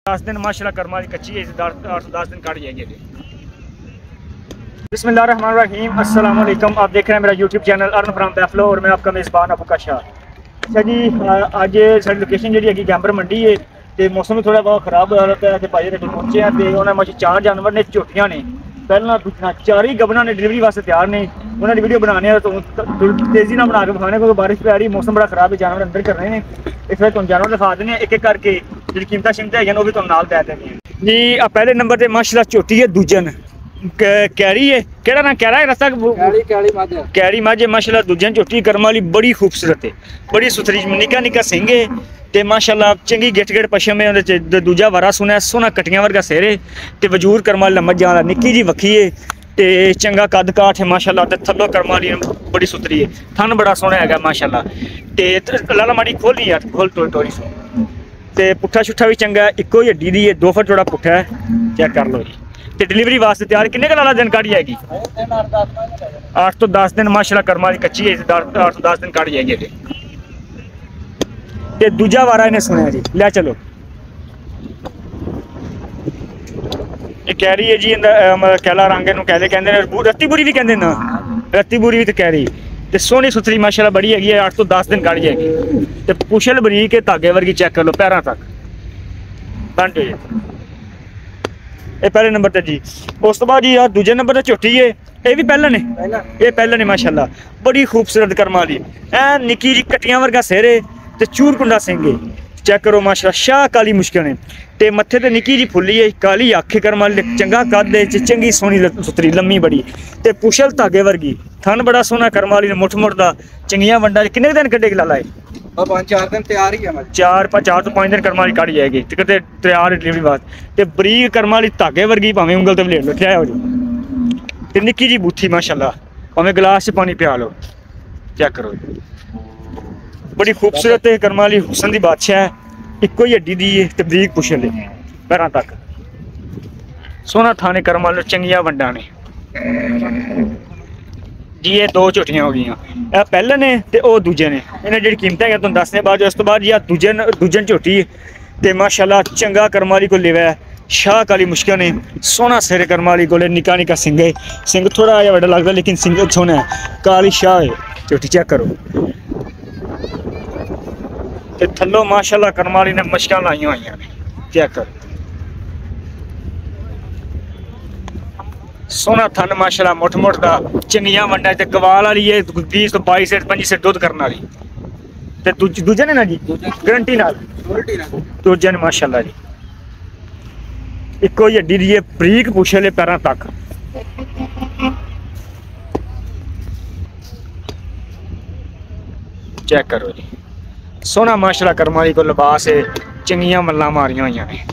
10 दिन माशाल्लाह कर्मा की कच्ची है, 10 दिन काट जाएंगे। बिस्मिल्लाहिर्रहमानिर्रहीम, अस्सलाम वालेकुम। आप देख रहे हैं मेरा YouTube channel earn from buffalo और मैं आपका मेज़बान अबू का शाह। अच्छा जी, अज साडी लोकेशन जी है गैंबर मंडी है तो मौसम भी थोड़ा बहुत खराब हालत है। भाई तक पहुंचे हैं तो उन्होंने 4 जानवर ने, झोटियां ने, पहला दूसरा 4 ही गबना ने डिलीवरी वास्ते तैयार ने। उन्होंने वीडियो बनाने तो तेज़ी ना बना के दिखाने क्योंकि बारिश पै रही, मौसम बड़ा खराब है, जानवर अंदर कर रहे हैं। इस वजह तुम जानवर दिखा देने एक एक करके जी कीमत शिमत है वो भी तुम नाल दै देंगे जी। पहले नंबर पर माशाल्लाह झोटी है, दूजन कैरी है, केड़ा ना कैरा है रस्ता कैरी माझे माशाल्लाह। दूजन झोटी कर्म वाली बड़ी खूबसूरत है, बड़ी सुथरी, निका निका सिंह है ते माशाल्लाह चंगी गिट गिट पशम है। दूजा वारा सुना सोना कटियां वर्गा सिर है ते वजूर कर्म वाली मझां दा निक्की जी वक्खी है ते चंगा कद काठ है माशाल्लाह। ते थल्लों कर्म वाली बड़ी सुथरी है, थन बड़ा सोहना है माशाल्लाह। ते लाला माड़ी खोली यार, खोल टोरी ते पुट्ठा शुट्ठा भी चंगा, इक्को ही हड्डी दी है, 2 फुट थोड़ा पुट्ठा है, चेक कर लो जी। ते डिलीवरी वास्ते तैयार किन्ने का लाला दिन काट जाएगी? 8 तो 10 दिन माशाल्लाह कर्मा की कच्ची है, 8 तो 10 दिन काट जाएगी। ते दूजा वारा इन्हें सुने जी, ले चलो। ये कैरी है जी, कैला रंग कैले कहते, रत्ती बुरी भी कहते ना, रत्ती बुरी भी तो कैरी ते सोहनी सुथरी माशाल्लाह बड़ी हैगी है। 8 तो 10 दिन काट जाएगी ते पुछल बरीक के धागे वर्गी, चेक कर लो पैरों तक बंट ये पहले नंबर ते जी। उस तो बाद जी यार दूजे नंबर ते झोटी है, ये भी पहले ने, ये पहले ने माशाल्लाह बड़ी खूबसूरत कर्म वाली, ऐ निक्की जी कटियां वर्गा सिर है ते चूर कुंडा सिंह है, चेक करो माशाल्लाह। शाह काली मुश्किल है ते मत्थे ते निक्की जी फुल्ली है, काली अख कर्म वाली, चंगा कद है, चंगी सोहनी सुथरी लम्मी बड़ी ते पुछल धागे वर्गी, थन बड़ा सोहना कर्म वाली ने, मुठ मुठ दा चंगियां वंडा। किन्ने दिन कड्डे लाला है? 5-4 दिन तैयार ही है, 4 तो 5 दिन कर्म वाली काट जाएगी ते किते तैयार डिलीवरी वास्ते। ते बरीक कर्म वाली धागे वर्गी, भावें उंगल ते लेट बैठा हो जी ते निक्की जी बूथी माशाल्लाह, भावें गिलास च पानी पिया लो, चेक करो। बड़ी खूबसूरत है कर्म वाली, हुसन दी बादशाह है, इक्को ही हड्डी दी है ते बरीक पुछल है पैरां तक, सोहना थाने कर्म वाले, चंगियां वंडा ने जी। ये 2 झोटियां हो गई, पहले ने ते ओ दूजे ने। इन्हें जी कीमत है तुम दसने बाद। उस तो बाद जी दूजन झोटी ते माशाल्लाह चंगा कर्म वाली को लेवा है, शाह काली मुश्किल ने, सोहना सिर कर्म वाली को, निका निका सिंह है, सिंह थोड़ा जहा बड़ा लगता लेकिन सिंह सोहना है, काली शाह है झोटी, चेक करो। ते थल्लों माशाल्लाह कर्म वाली ने मशकां लाइया हुई ने, चेक करो। सोहना थन माशाल्लाह, मुठ मुठ दा, चंगियां वंडा ते गवाल वाली है, 20 तो 22 से 25 से दूध करने वाली ते दूजे ने ना जी गारंटी नाल, दूजे ने माशाल्लाह जी इक्को ही हड्डी दी है, बरीक पुछल पैरों तक, चेक करो जी। सोहना माशाल्लाह कर्म वाली को लिबास है, चंगियां मल्लां मारियां हुई ने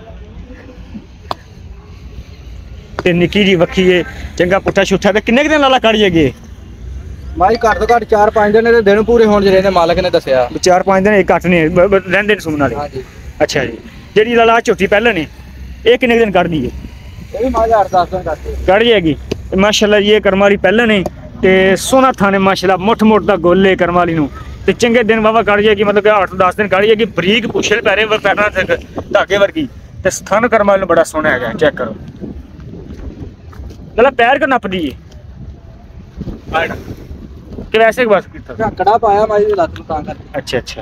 ते निक्की जी वक्खी है, चंगा पुट्ठा शुट्ठा। ते किन्ने दिन लाला काट जाएगी भाई? घट तो घट 4-5 दिन ने, दिन पूरे होने चाहिए, मालक ने दसिया 4-5 दिन घट ने रहिंदे सुनने वाले। अच्छा जी, जी लाला झोटी पहले ने, ये किन्ने दिन काट दी है? ये भी 8-10 दिन काट जाएगी माशाल्लाह। ये कर्म वाली पहले ने ते सोहना थाने माशाल्लाह, मुठ मुठ दा गोले कर्म वाली नूं ते चंगे दिन वावा काट जाएगी, मतलब कि 8-10 दिन काट जाएगी। बरीक पुछल पैरे पैरों तक धागे वर्गी ते थन कर्म वाली बड़ा सोहना है, चेक करो। मतलब पैर क्यों नप दी कि वैसे बस कड़ा पाया भाई लत नूं तां करके। अच्छा अच्छा,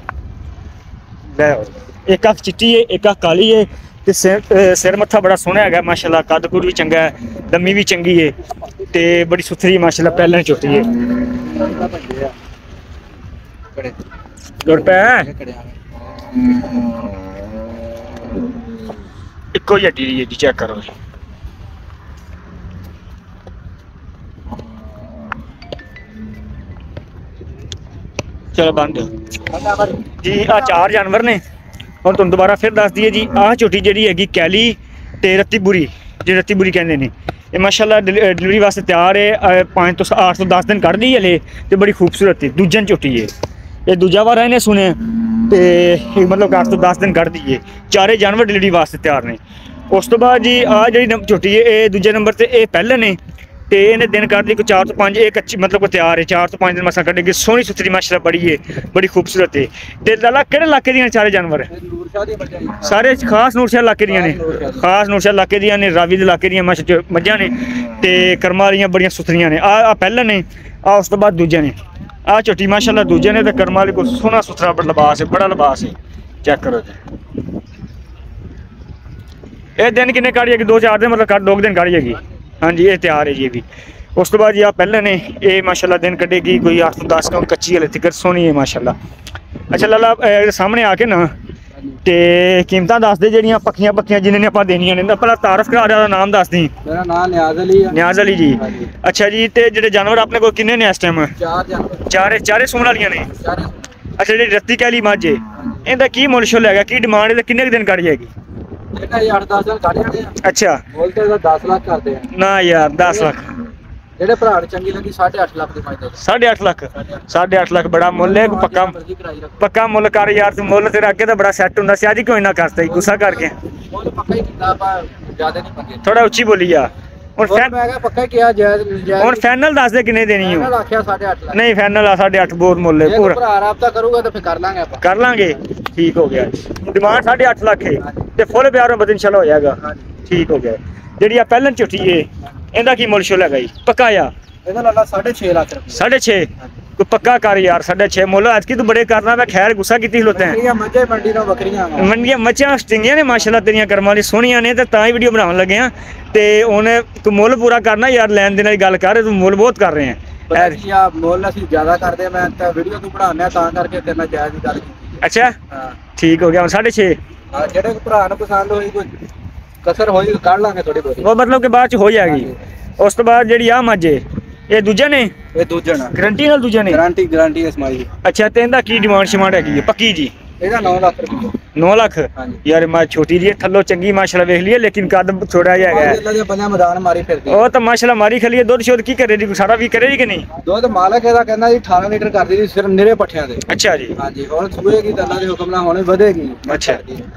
एक अख चिट्टी है, एक अख काली है ते सिर मत्था बड़ा सोहना है माशाल्लाह, कद कुद भी चंगा है, लम्मी भी चंगी है ते बड़ी सुथरी माशाल्लाह। पहले झोटी है गुड़ पे इक्को ही हड्डी है जी, चेक करो जी। चलो बंद जी। आ 4 जानवर ने और तुम दोबारा फिर दस दिए जी। आ झोटी जी हैगी कैली ते रत्ती बुरी, जी रत्ती बुरी कहते हैं, ये माशाल्लाह डिलीवरी वास्ते तैयार है। 5 तो 8 तो 10 दिन कट दी हले ते बड़ी खूबसूरत है, दूजन झोटी है। ये दूजा वारा इन्हें सुने ते मतलब 8 तो 10 दिन कट दी है। 4 जानवर डिलीवरी वास्ते तैयार ने। उस तो बाद जी आ जी झोटी है, ये दूजे नंबर ते ये पहले ने ਤੇ ਇਹਨੇ ਦਿਨ ਕੱਢਦੀ ਕੋਈ 4 ਤੋਂ 5 ਇਹ ਕੱਚੀ ਮਤਲਬ ਕੋ ਤਿਆਰ ਹੈ 4 ਤੋਂ 5 ਦਿਨ ਮਸਾਂ ਕੱਢੇਗੀ ਸੋਹਣੀ ਸੁਥਰੀ ਮਾਸ਼ਾਅੱਲਾ ਬੜੀ ਹੈ ਬੜੀ ਖੂਬਸੂਰਤ ਹੈ ਤੇ ਲਾਲਾ ਕਿਹੜੇ ਇਲਾਕੇ ਦੀਆਂ ਚਾਰੇ ਜਾਨਵਰ ਨੂਰ ਸ਼ਾਹ ਦੀ ਮੱਝਾਂ ਜੀ। ਸਾਰੇ ਖਾਸ ਨੂਰਸ਼ਾਹ ਇਲਾਕੇ ਦੀਆਂ ਨੇ ਖਾਸ ਨੂਰਸ਼ਾਹ ਇਲਾਕੇ ਦੀਆਂ ਨੇ ਰਾਵੀ ਦੇ ਇਲਾਕੇ ਦੀਆਂ ਮੱਝਾਂ ਨੇ ਤੇ ਕਰਮਾਂ ਵਾਲੀਆਂ ਬੜੀਆਂ ਸੁਥਰੀਆਂ ਨੇ ਆ ਪਹਿਲਾਂ ਨੇ ਆ ਉਸ ਤੋਂ ਬਾਅਦ ਦੂਜੇ ਨੇ ਆ ਝੋਟੀ ਮਾਸ਼ਾਅੱਲਾ ਦੂਜੇ ਨੇ ਤੇ ਕਰਮਾਂ ਵਾਲੀ ਕੋ ਸੋਹਣਾ ਸੁਥਰਾ ਲਿਬਾਸ ਹੈ ਬੜਾ ਲਿਬਾਸ ਹੈ ਚੈੱਕ ਕਰੋ ਜੀ ਇਹ ਦਿਨ ਕਿੰਨੇ ਕਾੜੀ ਹੈਗੀ 2-4 ਦਿਨ ਮਤਲਬ ਕੱਢ 2 ਦਿਨ ਕਾੜੀ ਹੈਗੀ ਹਾਂਜੀ ਇਹ ਤਿਆਰ ਹੈ ਜੀ ਇਹ ਵੀ ਉਸ ਤੋਂ ਬਾਅਦ ਜੀ ਆ ਪਹਿਲਾਂ ਨੇ ਇਹ ਮਾਸ਼ਾਅੱਲਾ ਦਿਨ ਕੱਢੇਗੀ ਕੋਈ 8 ਤੋਂ 10 ਕਮ ਕੱਚੀ ਹਲੇ ਤੱਕ ਸੋਹਣੀ ਹੈ ਮਾਸ਼ਾਅੱਲਾ ਅੱਛਾ ਲਾਲਾ ਸਾਹਮਣੇ ਆ ਕੇ ਨਾ ਤੇ ਕੀਮਤਾਂ ਦੱਸ ਦੇ ਜਿਹੜੀਆਂ ਪੱਕੀਆਂ ਜਿਨ੍ਹਾਂ ਨੇ ਆਪਾਂ ਦੇਣੀਆਂ ਨੇ ਪਹਿਲਾਂ ਤਾਰਫ ਕਰਾ ਦਾ ਨਾਮ ਦੱਸ ਦੀ ਮੇਰਾ ਨਾਮ ਨਿਆਜ਼ ਅਲੀ ਹੈ। ਨਿਆਜ਼ ਅਲੀ ਜੀ ਅੱਛਾ ਜੀ ਤੇ ਜਿਹੜੇ ਜਾਨਵਰ ਆਪਣੇ ਕੋਲ ਕਿੰਨੇ ਨੇ ਇਸ ਟਾਈਮ 4 ਜਾਨਵਰ ਚਾਰੇ ਸੂਣ ਵਾਲੀਆਂ ਨੇ ਚਾਰੇ ਅੱਛਾ ਜਿਹੜੀ ਰੱਤੀ ਕਹਿਲੀ ਮੱਝ ਹੈ ਇਹਦਾ ਕੀ ਮੁੱਲ ਸ਼ੁੱਲ ਹੈਗਾ ਕੀ ਡਿਮਾਂਡ ਹੈ ਤੇ ਕਿੰਨੇ ਕੁ ਦਿਨ ਕੱਢ ਜਾਏਗੀ ਇਹਦਾ 8-10 ਦਿਨ ਕੱਢ ਜਾਂਦੇ ਆ ਅੱਛਾ ਬੋਲ ਤੇ ਇਹਦਾ 10 ਲੱਖ ਕਰਦੇ ਆ ਨਾ ਯਾਰ 10 ਲੱਖ ਜਿਹੜੇ ਭਰਾ ਨੂੰ ਚੰਗੀ ਲੱਗੀ 8.5 ਲੱਖ ਦੀ ਮੱਝ ਦੇ 8.5 ਲੱਖ 8.5 ਲੱਖ ਬੜਾ ਮੁੱਲ ਹੈ ਪੱਕਾ ਮੁੱਲ ਕਰ ਯਾਰ ਤੂੰ ਮੁੱਲ ਤੇਰਾ ਅੱਗੇ ਤਾਂ ਬੜਾ ਸੈੱਟ ਹੁੰਦਾ ਸੀ ਅੱਜ ਕਿਉਂ ਇੰਨਾ ਕਰਤਾ ਗੁੱਸਾ ਕਰਕੇ ਮੁੱਲ ਪੱਕਾ ਹੀ ਕੀਤਾ ਆਪਾਂ ਜ਼ਿਆਦਾ ਨਹੀਂ ਮੰਗੇ ਥੋੜਾ ਉੱਚੀ ਬੋਲੀ ਆ ਹੁਣ ਮੈਂ ਕਿਹਾ ਪੱਕਾ ਕਿਹਾ ਜਾਇਜ਼ ਹੁਣ ਫਾਈਨਲ ਦੱਸ ਦੇ ਕਿੰਨੇ ਦੇਣੀ ਹੋ ਆਖਿਆ 8.5 ਲੱਖ ਨਹੀਂ ਫਾਈਨਲ ਆ 8.5 ਬਹੁਤ ਮੁੱਲ ਹੈ ਜੇ ਪੂਰਾ ਭਰਾ ਰਾਬਤਾ ਕਰੂਗਾ ਤਾਂ ਫਿਰ ਕਰ ਲਾਂਗੇ ਆਪਾਂ ਕਰ ਲਾਂਗੇ ਠੀਕ ਹੋ ਗਿਆ ਡਿਮਾਂਡ 8.5 ਲੱਖ ਹੈ ਤੇ ਫੁੱਲ ਪਿਆਰੋਂ ਬਦ ਇਨਸ਼ਾਅੱਲਾ ਹੋ ਜਾਏਗਾ ਠੀਕ ਹੋ ਗਿਆ ਜਿਹੜੀ ਆ ਪਹਿਲਾਂ ਝੋਟੀ ਏ ਇਹਦਾ ਕੀ ਮੁੱਲ ਸ਼ੁੱਲ ਹੈਗਾ ਜੀ ਪੱਕਾ ਆ ਇਹਦਾ ਲੱਲਾ 6.5 ਲੱਖ ਰੁਪਏ 6.5 ਕੋਈ ਪੱਕਾ ਕਰ ਯਾਰ 6.5 ਮੁੱਲ ਅੱਜ ਕੀ ਤੂੰ ਬੜੇ ਕਰਨਾ ਮੈਂ ਖੈਰ ਗੁੱਸਾ ਕੀਤੀ ਖਲੋਤੇ ਹੈ ਇਹ ਮੱਝਾਂ ਮੰਡੀ ਨਾਲ ਬੱਕਰੀਆਂ ਆ ਮੰਡੀਆਂ ਮੱਝਾਂ ਸਟਿੰਗੀਆਂ ਨੇ ਮਾਸ਼ਾਅੱਲਾ ਤੇਰੀਆਂ ਕਰਮਾਂ ਵਾਲੀ ਸੋਹਣੀਆਂ ਨੇ ਤੇ ਤਾਂ ਹੀ ਵੀਡੀਓ ਬਣਾਉਣ ਲੱਗੇ ਆ ਤੇ ਉਹਨੇ ਤੂੰ ਮੁੱਲ ਪੂਰਾ ਕਰਨਾ ਯਾਰ ਲੈਣ ਦੇਣ ਵਾਲੀ ਗੱਲ ਕਰ ਤੂੰ ਮੁੱਲ ਬਹੁਤ ਕਰ ਰਹੇ ਆ ਪਤਾ ਕੀ ਆ ਮੁੱਲ ਅਸੀਂ ਜ਼ਿਆਦਾ ਕਰਦੇ ਆ ਮੈਂ ਤਾਂ ਵੀਡੀਓ ਤੂੰ ਬਣਾਉਂਦਾ ਤਾਂ ਕਰਕੇ ਤੇਰੇ ਨਾਲ ਜਾਇਜ਼ ਦੀ ਗੱਲ ਕੀਤੀ ਅੱਛਾ ਹਾਂ ਠੀਕ ਹੋ ਗਿਆ ਹੁਣ 6.5 ਹਾਂ ਜਿਹੜੇ ਭਰਾ ਨੂੰ ਪਸੰਦ ਹੋਈ ਕੋਈ ਕਸਰ ਹੋਈ ਕੱਢ ਲਾਂਗੇ ਥੋੜੀ ਬਹੁਤੀ ਉਹ ਮਤਲਬ ਕਿ ਬਾਅਦ ਚ ਹੋ ਜਾਏਗੀ ਉਸ ਤੋਂ ਬਾਅਦ ਜਿਹੜੀ ਆ ਮੱਝੇ ਇਹ ਦੂਜੇ ਨੇ ਇਹ ਦੂਜਾ ਨਾ ਗਰੰਟੀ ਨਾਲ ਦੂਜੇ ਨੇ ਗਾਰੰਟੀ ਇਸਮਾਈਲ ਦੀ ਅੱਛਾ ਤੇ ਇਹਦਾ ਕੀ ਡਿਮਾਂਡ ਹੈਗੀ ਹੈ ਪੱਕੀ ਜੀ ਇਹਦਾ 9 ਲੱਖ ਰੁਪਏ 9 ਲੱਖ ਹਾਂਜੀ ਯਾਰ ਮੈਂ ਛੋਟੀ ਜੀ ਥੱਲੋਂ ਚੰਗੀ ਮਾਸ਼ਾਅੱਲਾ ਵੇਖ ਲਈਏ ਲੇਕਿਨ ਕੱਦ ਥੋੜਾ ਜਿਹਾ ਹੈਗਾ ਅੱਲਾ ਦੇ ਬੰਦਿਆਂ ਮੈਦਾਨ ਮਾਰੀ ਫਿਰਦੀ ਉਹ ਤਾਂ ਮਾਸ਼ਾਅੱਲਾ ਮਾਰੀ ਖਲੀਏ ਦੁੱਧ ਸ਼ੋਧ ਕੀ ਕਰੇ ਜੀ ਸਾਰਾ ਵੀ ਕਰੇਗੀ ਕਿ ਨਹੀਂ ਦੁੱਧ ਮਾਲਕ ਇਹਦਾ ਕਹਿੰਦਾ ਜੀ 18 ਲੀਟਰ ਕਰਦੀ ਸੀ ਸਿਰਫ ਨਿਰੇ ਪੱਠਿਆਂ ਦੇ ਅੱਛਾ ਜੀ ਹਾਂਜੀ ਹੁਣ ਸੂਏਗੀ ਤਾਂ ਅੱਲਾ ਦੇ ਹੁਕਮ ਨਾਲ ਹੁਣੇ ਵਧੇਗੀ ਅੱਛਾ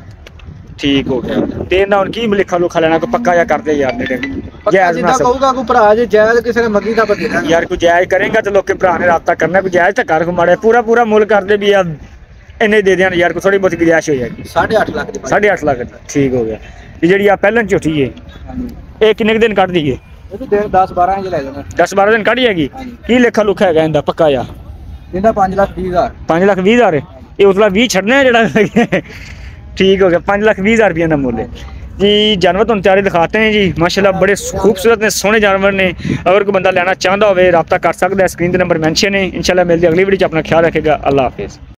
ਠੀਕ ਹੋ ਗਿਆ ਤੇ ਇਹਨਾਂ ਹੁਣ ਕੀ ਲਿਖਾ ਲੁਖਾ ਲੈਣਾ ਕੋਈ ਪੱਕਾ ਜਿਹਾ ਕਰਦੇ ਯਾਰ ਨੇੜੇ ਜਾਇਜ਼ ਜਿੱਦਾਂ ਕਹੂਗਾ ਕੋਈ ਭਰਾ ਜੇ ਜਾਇਜ਼ ਕਿਸੇ ਨੇ ਮੰਗੀ ਤਾਂ ਬਦੇਣਾ ਯਾਰ ਕੋਈ ਜਾਇਜ਼ ਕਰੇਗਾ ਤੇ ਲੋਕੇ ਭਰਾ ਨੇ ਰਾਬਤਾ ਕਰਨਾ ਕੋਈ ਜਾਇਜ਼ ਤਾਂ ਕਰ ਮਾੜੇ ਪੂਰਾ ਮੁੱਲ ਕਰਦੇ ਵੀ ਆ ਇੰਨੇ ਦੇ ਦੇਣ ਯਾਰ ਕੋਈ ਥੋੜੀ ਬਹੁਤੀ ਗੁਜਾਇਸ਼ ਹੋ ਜਾਏਗੀ 8.5 ਲੱਖ ਦੀ 8.5 ਲੱਖ ਠੀਕ ਹੋ ਗਿਆ ਤੇ ਜਿਹੜੀ ਆ ਪਹਿਲਾਂ ਝੋਟੀ ਏ ਇਹ ਕਿੰਨੇ ਕੁ ਦਿਨ ਕੱਢ ਦਈਏ ਇਹ ਤੇ 10-12 ਇੰਚ ਲੈ ਜਾਣਾ 10-12 ਦਿਨ ਕੱਢ ਜਾਏਗੀ ਕੀ ਲਿਖਾ ਲੁਖਾ ਹੈਗਾ ਇਹਦਾ ਪੱਕਾ ਜਾ ਇਹਦਾ 5,20,000 5,20,000 ਇਹ ਉਤਲਾ 20 ਛੱਡਣਾ ਜਿਹੜਾ ठीक हो गया 5,20,000 रुपये का मूल्य जी जानवर तो चारे दिखाते हैं जी माशाल्लाह बड़े खूबसूरत ने सोहने जानवर ने अगर कोई बंदा लेना चाहता हो रब्ता कर सकता है स्क्रीन के नंबर मैंशन है इंशाल्लाह मिलती अगली वीडियो अपना ख्याल रखेगा अल्लाह हाफिज़।